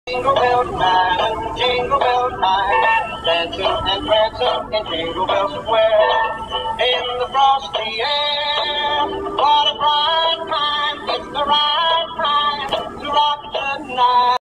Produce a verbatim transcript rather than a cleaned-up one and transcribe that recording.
Jingle bell time, jingle bell time, dancing and prancing in Jingle Bell Square. In the frosty air, what a bright time, it's the right